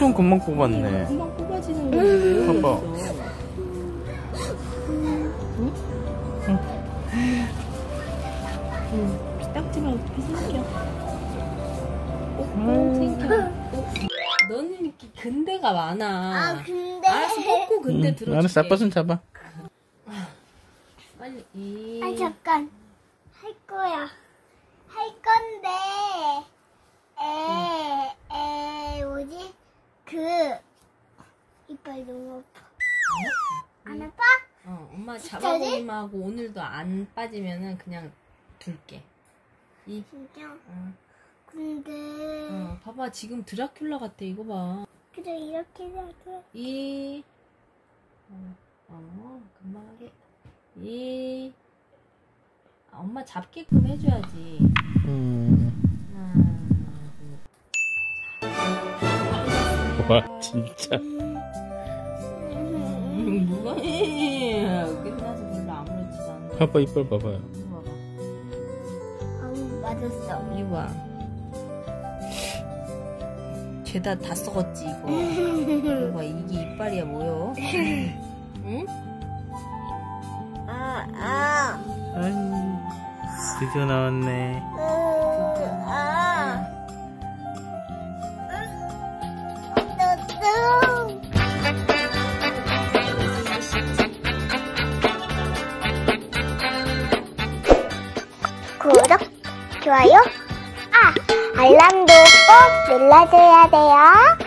엄청 금방 뽑았네. 금방 뽑아지는 건데. 봐봐. 피딱지만 어떻게 생겨? 생겨. 너는 이렇게 근대가 많아. 아, 근데. 알았어, 뽑고 근대 들어줄게. 알았어, 아빠 손 잡아. 빨리. 아, 잠깐. 할 거야. 할 건데. 뭐지? 이빨 너무 아파. 안 아파? 엄마 진짜지? 잡아보기만 하고 오늘도 안 빠지면은 그냥 둘게. 진짜? 근데. 봐봐, 지금 드라큘라 같아, 이거 봐. 그래, 이렇게 생각해. 금방 하게. 엄마 잡게끔 해줘야지. 와, 진짜. 뭐가 해? 끝나서 별로 아무렇지도 않네. 아빠 이빨 봐봐요. 이거 봐봐. 맞았어. 이거 봐. 죄다 다 썩었지, 이거. 이거 봐, 이게 이빨이야, 뭐여? 응? 아이, 드디어 나왔네. 구독, 좋아요, 알람도 꼭 눌러줘야 돼요.